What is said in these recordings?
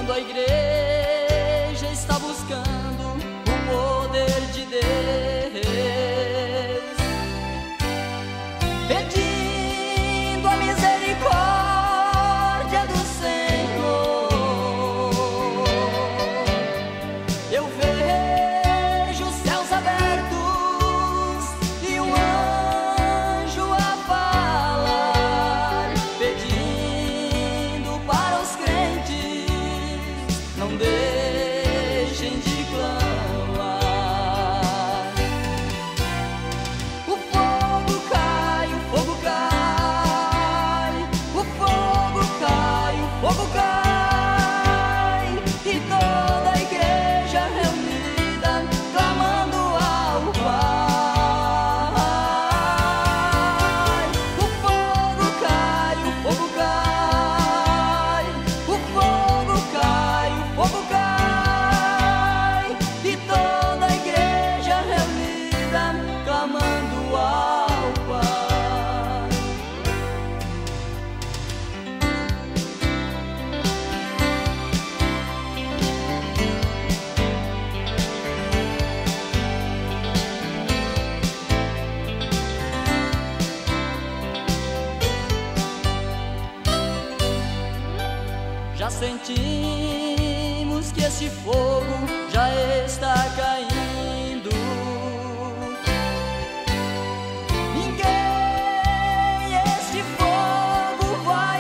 quando a igreja está buscando o poder de Deus, pedindo a misericórdia do Senhor, eu vejo os céus abertos e um anjo a falar, pedindo para os crentes não deixem de clamar. O fogo cai, o fogo cai, o fogo cai, o fogo cai, e toda a igreja reunida clamando ao Pai. O fogo cai, o fogo cai, o fogo cai, o fogo cai, e toda a igreja reunida clamando ao Pai. Já sentimos que esse fogo já está caindo. Ninguém este fogo vai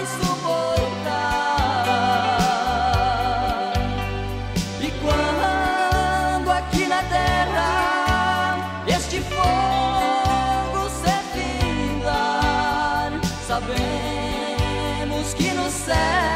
suportar. E quando aqui na terra este fogo se findar, sabemos que no céu